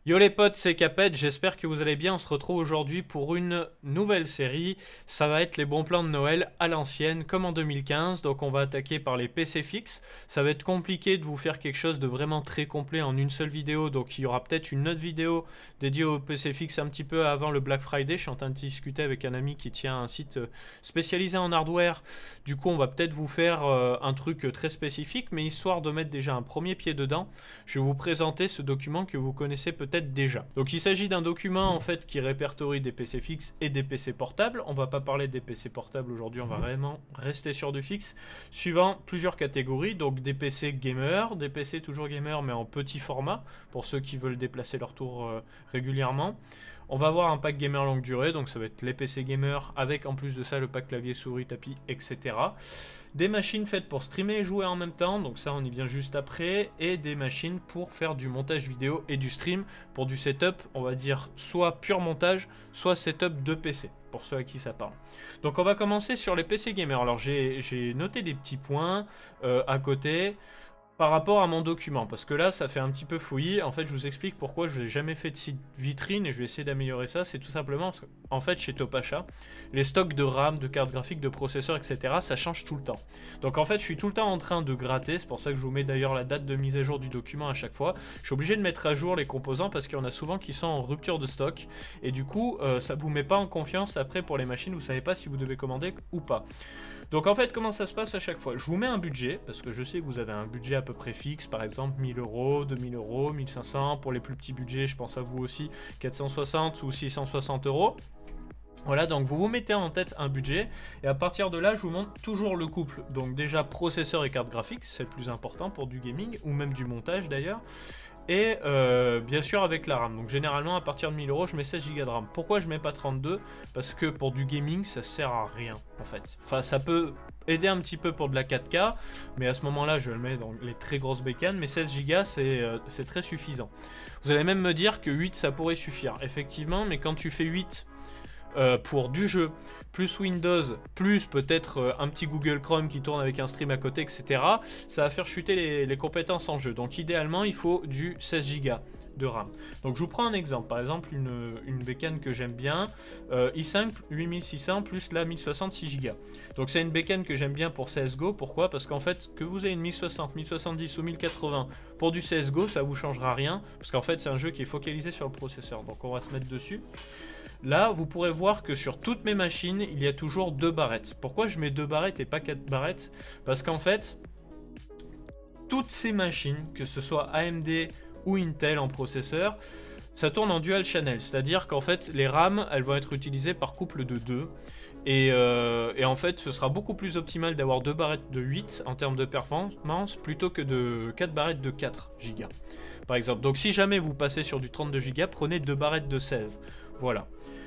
Yo les potes, c'est Capet, j'espère que vous allez bien. On se retrouve aujourd'hui pour une nouvelle série. Ça va être les bons plans de Noël à l'ancienne, comme en 2015. Donc on va attaquer par les PC fixes. Ça va être compliqué de vous faire quelque chose de vraiment très complet en une seule vidéo. Donc il y aura peut-être une autre vidéo dédiée aux PC fixes un petit peu avant le Black Friday. Je suis en train de discuter avec un ami qui tient un site spécialisé en hardware. Du coup on va peut-être vous faire un truc très spécifique. Mais histoire de mettre déjà un premier pied dedans, je vais vous présenter ce document que vous connaissez peut-être déjà. Donc il s'agit d'un document en fait qui répertorie des PC fixes et des PC portables. On va pas parler des PC portables aujourd'hui, on va vraiment rester sur du fixe, suivant plusieurs catégories. Donc des PC gamers, des PC toujours gamers mais en petit format pour ceux qui veulent déplacer leur tour régulièrement. On va avoir un pack gamer longue durée, donc ça va être les PC gamers avec en plus de ça le pack clavier, souris, tapis, etc. Des machines faites pour streamer et jouer en même temps, donc ça on y vient juste après. Et des machines pour faire du montage vidéo et du stream pour du setup, on va dire soit pur montage, soit setup de PC, pour ceux à qui ça parle. Donc on va commencer sur les PC gamers. Alors j'ai noté des petits points à côté par rapport à mon document, parce que là ça fait un petit peu fouillis. En fait je vous explique pourquoi je n'ai jamais fait de site vitrine et je vais essayer d'améliorer ça. C'est tout simplement parce qu'en fait chez Topacha, les stocks de RAM, de cartes graphiques, de processeurs, etc. ça change tout le temps. Donc en fait je suis tout le temps en train de gratter, c'est pour ça que je vous mets d'ailleurs la date de mise à jour du document à chaque fois. Je suis obligé de mettre à jour les composants parce qu'il y en a souvent qui sont en rupture de stock et du coup ça vous met pas en confiance après pour les machines, vous savez pas si vous devez commander ou pas. Donc en fait, comment ça se passe à chaque fois? Je vous mets un budget, parce que je sais que vous avez un budget à peu près fixe, par exemple 1000 euros, 2000 euros, 1500, pour les plus petits budgets, je pense à vous aussi, 460 ou 660 euros. Voilà, donc vous vous mettez en tête un budget, et à partir de là, je vous montre toujours le couple. Donc déjà, processeur et carte graphique, c'est le plus important pour du gaming, ou même du montage d'ailleurs. Et bien sûr avec la RAM. Donc généralement à partir de 1000 euros je mets 16 Go de RAM. Pourquoi je mets pas 32? Parce que pour du gaming ça sert à rien en fait. Enfin ça peut aider un petit peu pour de la 4K, mais à ce moment là je le mets dans les très grosses bécanes. Mais 16 Go c'est très suffisant. Vous allez même me dire que 8 ça pourrait suffire. Effectivement, mais quand tu fais 8 pour du jeu, plus Windows, plus peut-être un petit Google Chrome qui tourne avec un stream à côté, etc. Ça va faire chuter les compétences en jeu. Donc idéalement, il faut du 16 Go de RAM. Donc je vous prends un exemple. Par exemple, une bécane que j'aime bien, i5 8600 plus la 1066 Go. Donc c'est une bécane que j'aime bien pour CSGO. Pourquoi? Parce qu'en fait, que vous ayez une 1060, 1070 ou 1080 pour du CSGO, ça vous changera rien. Parce qu'en fait, c'est un jeu qui est focalisé sur le processeur. Donc on va se mettre dessus. Là, vous pourrez voir que sur toutes mes machines, il y a toujours 2 barrettes. Pourquoi je mets 2 barrettes et pas 4 barrettes? Parce qu'en fait, toutes ces machines, que ce soit AMD ou Intel en processeur, ça tourne en dual channel. C'est-à-dire qu'en fait, les RAM, elles vont être utilisées par couple de 2. Et en fait, ce sera beaucoup plus optimal d'avoir 2 barrettes de 8 en termes de performance plutôt que de 4 barrettes de 4 Go. Par exemple. Donc si jamais vous passez sur du 32 Go, prenez 2 barrettes de 16. Voilà.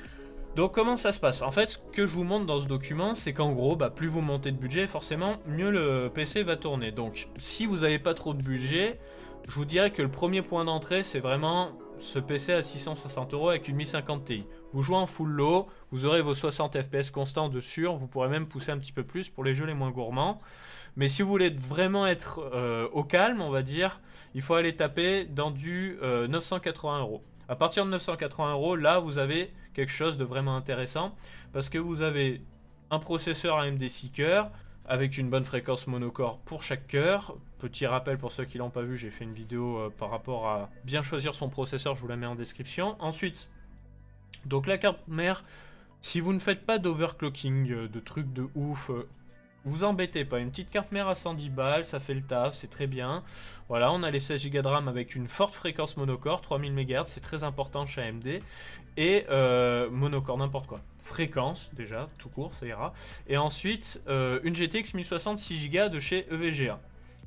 Donc comment ça se passe? En fait, ce que je vous montre dans ce document, c'est qu'en gros, plus vous montez de budget, forcément, mieux le PC va tourner. Donc si vous n'avez pas trop de budget, je vous dirais que le premier point d'entrée, c'est vraiment ce PC à 660 euros avec une 1050 Ti. Vous jouez en full low, vous aurez vos 60 FPS constants de sûr, vous pourrez même pousser un petit peu plus pour les jeux les moins gourmands. Mais si vous voulez vraiment être au calme, on va dire, il faut aller taper dans du 980 euros. À partir de 980 euros, là, vous avez quelque chose de vraiment intéressant parce que vous avez un processeur AMD 6 cœurs avec une bonne fréquence monocore pour chaque cœur. Petit rappel pour ceux qui l'ont pas vu, j'ai fait une vidéo par rapport à bien choisir son processeur, je vous la mets en description. Ensuite, donc la carte mère, si vous ne faites pas d'overclocking, de trucs de ouf, vous embêtez pas, une petite carte mère à 110 balles, ça fait le taf, c'est très bien. Voilà, on a les 16 Go de RAM avec une forte fréquence monocore, 3000 MHz, c'est très important chez AMD. Et monocore, n'importe quoi. Fréquence, déjà, tout court, ça ira. Et ensuite, une GTX 1060 6 Go de chez EVGA.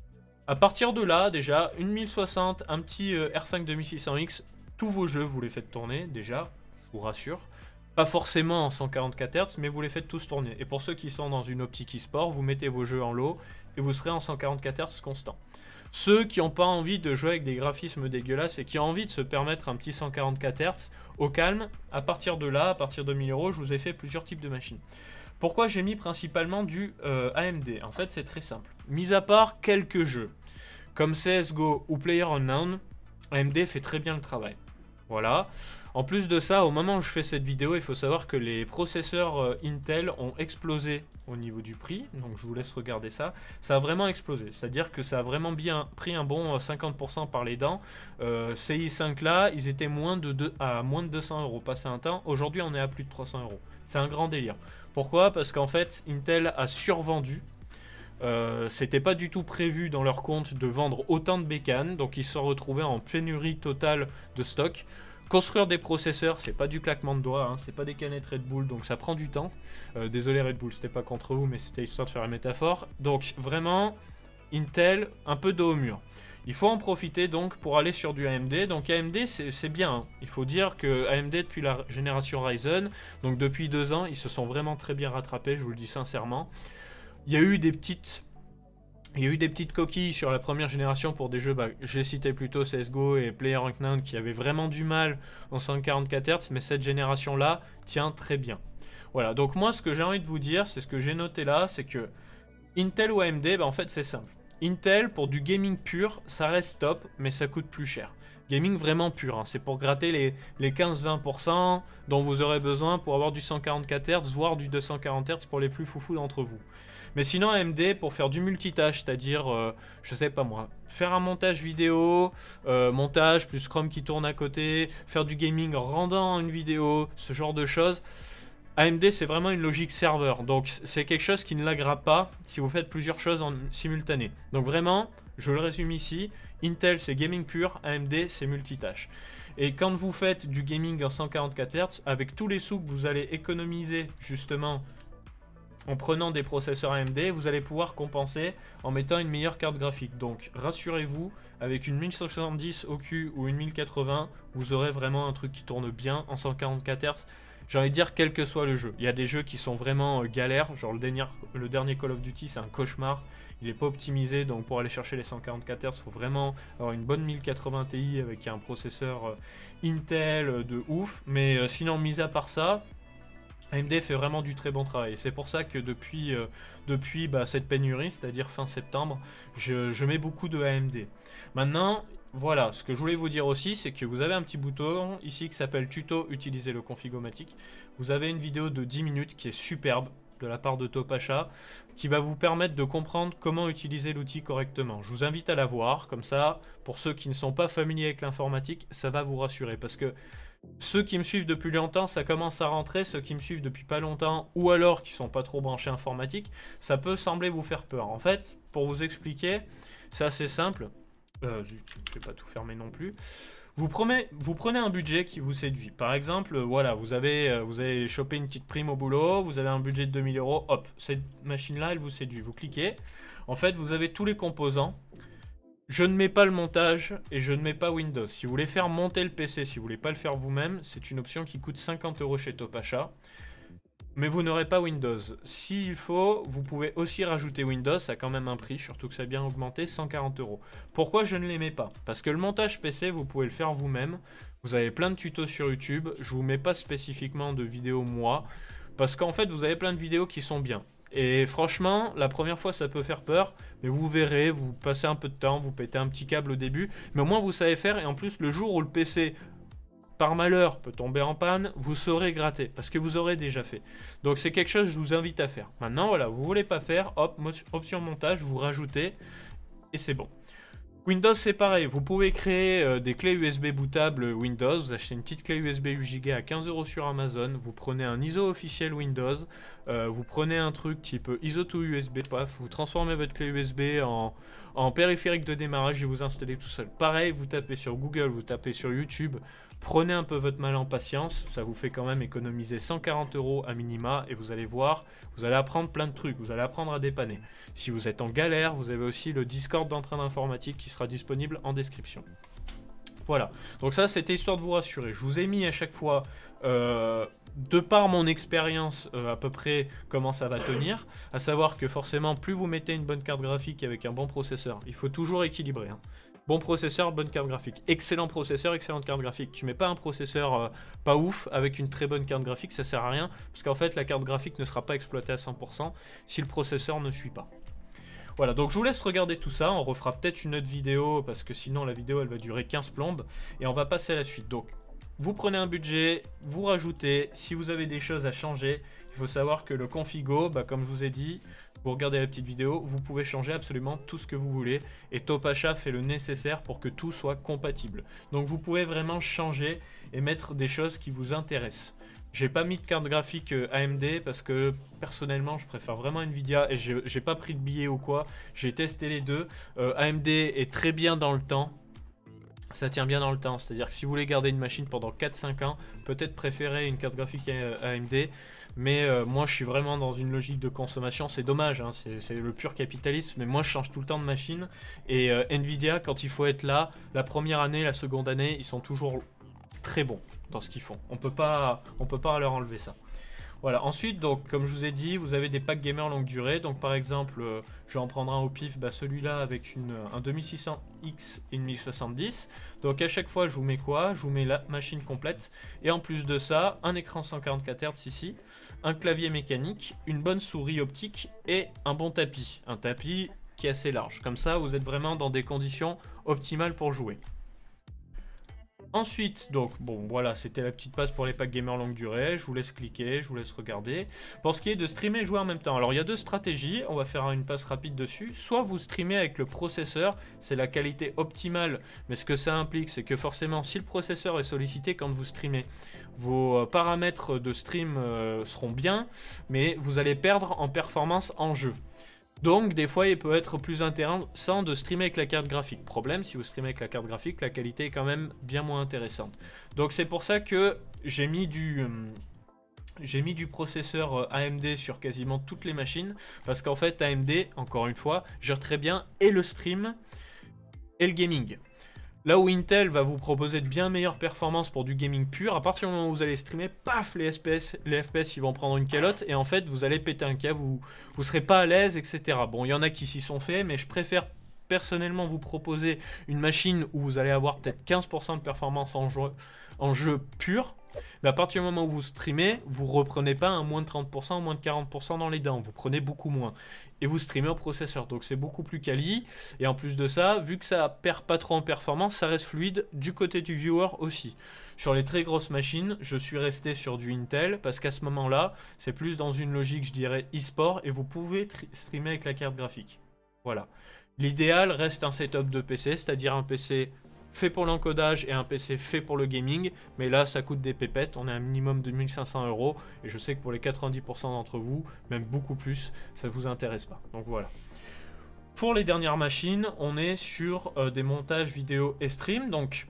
À partir de là, déjà, une 1060, un petit R5 2600X, tous vos jeux, vous les faites tourner, déjà, je vous rassure. Pas forcément en 144 Hz, mais vous les faites tous tourner. Et pour ceux qui sont dans une optique e-sport, vous mettez vos jeux en low et vous serez en 144 Hz constant. Ceux qui n'ont pas envie de jouer avec des graphismes dégueulasses et qui ont envie de se permettre un petit 144 Hz au calme, à partir de là, à partir de 1000 euros, je vous ai fait plusieurs types de machines. Pourquoi j'ai mis principalement du AMD? En fait, c'est très simple. Mis à part quelques jeux, comme CSGO ou PlayerUnknown, AMD fait très bien le travail. Voilà. En plus de ça, au moment où je fais cette vidéo, il faut savoir que les processeurs Intel ont explosé au niveau du prix. Donc je vous laisse regarder ça. Ça a vraiment explosé. C'est-à-dire que ça a vraiment bien pris un bon 50% par les dents. Ces i5 là, ils étaient à moins de 200 euros passé un temps. Aujourd'hui, on est à plus de 300 euros. C'est un grand délire. Pourquoi? Parce qu'en fait, Intel a survendu. C'était pas du tout prévu dans leur compte de vendre autant de bécanes, donc ils se sont retrouvés en pénurie totale de stock. Construire des processeurs, c'est pas du claquement de doigts, hein, c'est pas des canettes Red Bull, donc ça prend du temps. Désolé Red Bull, c'était pas contre vous, mais c'était histoire de faire une métaphore. Donc vraiment, Intel, un peu dos au mur. Il faut en profiter donc pour aller sur du AMD. Donc AMD, c'est bien. Hein. Il faut dire que AMD, depuis la génération Ryzen, donc depuis 2 ans, ils se sont vraiment très bien rattrapés, je vous le dis sincèrement. Il y a eu des petites coquilles sur la première génération pour des jeux, j'ai cité plutôt CSGO et PlayerUnknown's qui avaient vraiment du mal en 144 Hz, mais cette génération-là tient très bien. Voilà, donc moi ce que j'ai envie de vous dire, c'est ce que j'ai noté là, c'est que Intel ou AMD, en fait c'est simple. Intel, pour du gaming pur, ça reste top, mais ça coûte plus cher. Gaming vraiment pur, hein. C'est pour gratter les 15-20% dont vous aurez besoin pour avoir du 144 Hz, voire du 240 Hz pour les plus foufous d'entre vous. Mais sinon AMD, pour faire du multitâche, c'est-à-dire, je sais pas moi, faire un montage vidéo, montage plus Chrome qui tourne à côté, faire du gaming en rendant une vidéo, ce genre de choses, AMD c'est vraiment une logique serveur, donc c'est quelque chose qui ne laggera pas si vous faites plusieurs choses en simultané. Donc vraiment, je le résume ici, Intel c'est gaming pur, AMD c'est multitâche. Et quand vous faites du gaming en 144 Hz, avec tous les sous que vous allez économiser justement en prenant des processeurs AMD, vous allez pouvoir compenser en mettant une meilleure carte graphique. Donc rassurez-vous, avec une 1070 au cul ou une 1080, vous aurez vraiment un truc qui tourne bien en 144 Hz. J'ai envie de dire quel que soit le jeu. Il y a des jeux qui sont vraiment galères, genre le dernier Call of Duty c'est un cauchemar. Il n'est pas optimisé, donc pour aller chercher les 144 Hz, il faut vraiment avoir une bonne 1080 Ti avec un processeur Intel de ouf. Mais sinon, mis à part ça, AMD fait vraiment du très bon travail. C'est pour ça que depuis cette pénurie, c'est-à-dire fin septembre, je mets beaucoup de AMD. Maintenant, voilà, ce que je voulais vous dire aussi, c'est que vous avez un petit bouton ici qui s'appelle Tuto, utiliser le Configomatic. Vous avez une vidéo de 10 minutes qui est superbe de la part de Topacha, qui va vous permettre de comprendre comment utiliser l'outil correctement. Je vous invite à la voir, comme ça, pour ceux qui ne sont pas familiers avec l'informatique, ça va vous rassurer, parce que ceux qui me suivent depuis longtemps, ça commence à rentrer. Ceux qui me suivent depuis pas longtemps, ou alors qui sont pas trop branchés informatique, ça peut sembler vous faire peur. En fait, pour vous expliquer, c'est assez simple. Je vais pas tout fermer non plus. Vous prenez un budget qui vous séduit. Par exemple, voilà, vous avez chopé une petite prime au boulot, vous avez un budget de 2000 euros, hop, cette machine-là, elle vous séduit. Vous cliquez. En fait, vous avez tous les composants. Je ne mets pas le montage et je ne mets pas Windows. Si vous voulez faire monter le PC, si vous voulez pas le faire vous-même, c'est une option qui coûte 50 euros chez Topacha. Mais vous n'aurez pas Windows. S'il faut, vous pouvez aussi rajouter Windows, ça a quand même un prix, surtout que ça a bien augmenté, 140 euros. Pourquoi je ne les mets pas? Parce que le montage PC, vous pouvez le faire vous-même. Vous avez plein de tutos sur YouTube. Je vous mets pas spécifiquement de vidéos moi, parce qu'en fait, vous avez plein de vidéos qui sont bien. Et franchement, la première fois, ça peut faire peur, mais vous verrez, vous passez un peu de temps, vous pétez un petit câble au début, mais au moins vous savez faire, et en plus, le jour où le PC, par malheur, peut tomber en panne, vous saurez gratter, parce que vous aurez déjà fait. Donc c'est quelque chose que je vous invite à faire. Maintenant, voilà, vous voulez pas faire, hop, option montage, vous rajoutez, et c'est bon. Windows, c'est pareil. Vous pouvez créer des clés USB bootables Windows. Vous achetez une petite clé USB 8 Go à 15 euros sur Amazon. Vous prenez un ISO officiel Windows. Vous prenez un truc type ISO to USB. Paf, vous transformez votre clé USB en périphérique de démarrage et vous installez tout seul. Pareil, vous tapez sur Google, vous tapez sur YouTube. Prenez un peu votre mal en patience. Ça vous fait quand même économiser 140 euros à minima. Et vous allez voir, vous allez apprendre plein de trucs. Vous allez apprendre à dépanner. Si vous êtes en galère, vous avez aussi le Discord d'entrain d'informatique qui sera disponible en description. Voilà, donc ça c'était histoire de vous rassurer. Je vous ai mis à chaque fois, de par mon expérience, à peu près comment ça va tenir. À savoir que forcément, plus vous mettez une bonne carte graphique avec un bon processeur, il faut toujours équilibrer. Hein. Bon processeur, bonne carte graphique. Excellent processeur, excellente carte graphique. Tu mets pas un processeur pas ouf avec une très bonne carte graphique, ça sert à rien. Parce qu'en fait, la carte graphique ne sera pas exploitée à 100% si le processeur ne suit pas. Voilà, donc je vous laisse regarder tout ça. On refera peut-être une autre vidéo parce que sinon la vidéo elle va durer 15 plombes. Et on va passer à la suite. Donc vous prenez un budget, vous rajoutez. Si vous avez des choses à changer, il faut savoir que le Configo, bah, comme je vous ai dit, vous regardez la petite vidéo, vous pouvez changer absolument tout ce que vous voulez. Et Topacha fait le nécessaire pour que tout soit compatible. Donc vous pouvez vraiment changer et mettre des choses qui vous intéressent. J'ai pas mis de carte graphique AMD parce que personnellement je préfère vraiment Nvidia et j'ai pas pris de billet ou quoi. J'ai testé les deux. AMD est très bien dans le temps. Ça tient bien dans le temps, c'est-à-dire que si vous voulez garder une machine pendant 4-5 ans, peut-être préférer une carte graphique AMD, mais moi je suis vraiment dans une logique de consommation, c'est dommage, hein, c'est le pur capitalisme, mais moi je change tout le temps de machine, et Nvidia, quand il faut être là, la première année, la seconde année, ils sont toujours très bons dans ce qu'ils font, on peut pas leur enlever ça. Voilà, ensuite, donc, comme je vous ai dit, vous avez des packs gamer longue durée. Donc, par exemple, je vais en prendre un au pif, bah, celui-là avec un 2600X et une 1070. Donc, à chaque fois, je vous mets quoi? Je vous mets la machine complète. Et en plus de ça, un écran 144 Hz ici, un clavier mécanique, une bonne souris optique et un bon tapis. Un tapis qui est assez large. Comme ça, vous êtes vraiment dans des conditions optimales pour jouer. Ensuite, donc, bon, voilà, c'était la petite passe pour les packs gamer longue durée. Je vous laisse cliquer, je vous laisse regarder. Pour ce qui est de streamer et jouer en même temps, alors il y a deux stratégies. On va faire une passe rapide dessus. Soit vous streamez avec le processeur, c'est la qualité optimale. Mais ce que ça implique, c'est que forcément, si le processeur est sollicité quand vous streamez, vos paramètres de stream seront bien, mais vous allez perdre en performance en jeu. Donc des fois il peut être plus intéressant de streamer avec la carte graphique. Problème, si vous streamez avec la carte graphique, la qualité est quand même bien moins intéressante. Donc c'est pour ça que j'ai mis du processeur AMD sur quasiment toutes les machines. Parce qu'en fait AMD, encore une fois, gère très bien et le stream et le gaming. Là où Intel va vous proposer de bien meilleures performances pour du gaming pur, à partir du moment où vous allez streamer, paf, les FPS ils vont prendre une calotte et en fait vous allez péter un câble, vous serez pas à l'aise, etc. Bon, il y en a qui s'y sont faits, mais je préfère personnellement vous proposer une machine où vous allez avoir peut-être 15% de performance en jeu pur. Mais à partir du moment où vous streamez, vous reprenez pas un moins de 30% ou moins de 40% dans les dents, vous prenez beaucoup moins. Et vous streamez au processeur, donc c'est beaucoup plus quali. Et en plus de ça, vu que ça perd pas trop en performance, ça reste fluide du côté du viewer aussi. Sur les très grosses machines, je suis resté sur du Intel, parce qu'à ce moment-là, c'est plus dans une logique, je dirais, e-sport, et vous pouvez streamer avec la carte graphique. Voilà. L'idéal reste un setup de PC, c'est-à-dire un PC fait pour l'encodage et un PC fait pour le gaming, mais là ça coûte des pépettes, on est à un minimum de 1500 €, et je sais que pour les 90% d'entre vous, même beaucoup plus, ça ne vous intéresse pas. Donc voilà. Pour les dernières machines, on est sur des montages vidéo et stream, donc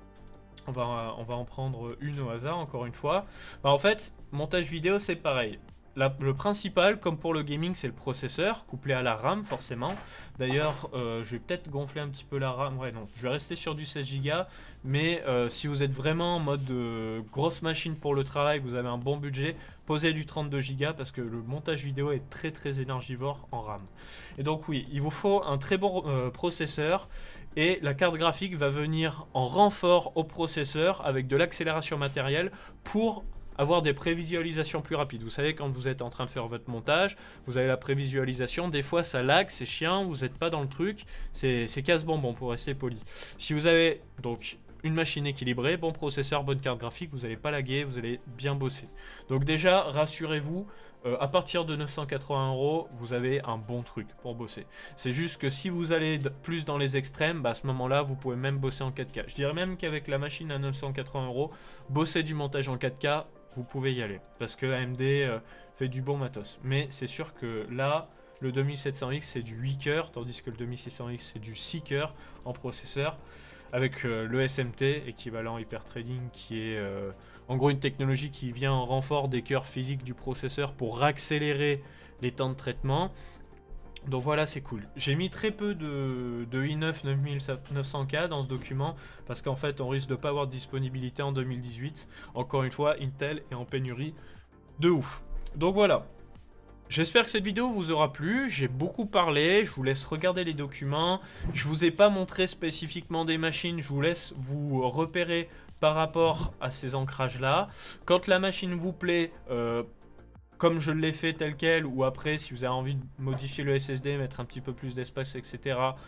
on va en prendre une au hasard, encore une fois. Bah, en fait, montage vidéo c'est pareil. Le principal, comme pour le gaming, c'est le processeur, couplé à la RAM forcément. D'ailleurs, je vais peut-être gonfler un petit peu la RAM. Ouais, non, je vais rester sur du 16 Go. Mais si vous êtes vraiment en mode grosse machine pour le travail, que vous avez un bon budget, posez du 32 Go parce que le montage vidéo est très très énergivore en RAM. Et donc oui, il vous faut un très bon processeur. Et la carte graphique va venir en renfort au processeur avec de l'accélération matérielle pour avoir des prévisualisations plus rapides. Vous savez, quand vous êtes en train de faire votre montage, vous avez la prévisualisation, des fois ça lag, c'est chiant, vous n'êtes pas dans le truc, c'est casse-bonbon pour rester poli. Si vous avez donc une machine équilibrée, bon processeur, bonne carte graphique, vous n'allez pas laguer, vous allez bien bosser. Donc déjà, rassurez-vous, à partir de 980 €, vous avez un bon truc pour bosser. C'est juste que si vous allez plus dans les extrêmes, bah à ce moment-là, vous pouvez même bosser en 4K. Je dirais même qu'avec la machine à 980 €, bosser du montage en 4K, vous pouvez y aller. Parce que AMD fait du bon matos. Mais c'est sûr que là, le 2700X c'est du 8 cœurs, tandis que le 2600X c'est du 6 cœurs en processeur. Avec le SMT, équivalent Hyper Threading, qui est en gros une technologie qui vient en renfort des cœurs physiques du processeur pour accélérer les temps de traitement. Donc voilà, c'est cool. J'ai mis très peu de i9 9900K dans ce document parce qu'en fait on risque de ne pas avoir de disponibilité en 2018. Encore une fois, Intel est en pénurie de ouf. Donc voilà. J'espère que cette vidéo vous aura plu. J'ai beaucoup parlé, je vous laisse regarder les documents. Je vous ai pas montré spécifiquement des machines, je vous laisse vous repérer par rapport à ces ancrages là. Quand la machine vous plaît, comme je l'ai fait tel quel, ou après si vous avez envie de modifier le SSD, mettre un petit peu plus d'espace, etc.,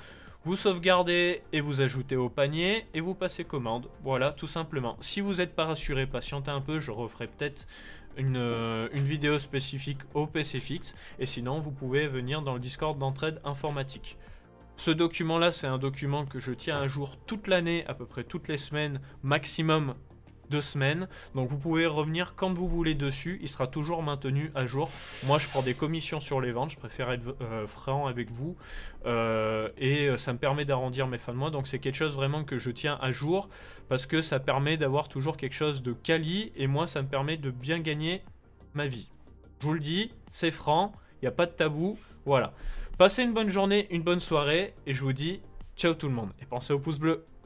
Vous sauvegardez et vous ajoutez au panier et vous passez commande. Voilà, tout simplement. Si vous n'êtes pas rassuré, patientez un peu, je referai peut-être une vidéo spécifique au PC fixe. Et sinon, vous pouvez venir dans le Discord d'entraide informatique. Ce document-là, c'est un document que je tiens à jour toute l'année, à peu près toutes les semaines, maximum 2 semaines. Donc vous pouvez revenir quand vous voulez dessus, il sera toujours maintenu à jour. Moi, je prends des commissions sur les ventes, je préfère être franc avec vous. Et ça me permet d'arrondir mes fins de mois. Donc c'est quelque chose vraiment que je tiens à jour parce que ça permet d'avoir toujours quelque chose de quali. Et moi, ça me permet de bien gagner ma vie. Je vous le dis, c'est franc, il n'y a pas de tabou. Voilà. Passez une bonne journée, une bonne soirée, et je vous dis ciao tout le monde. Et pensez au pouce bleu.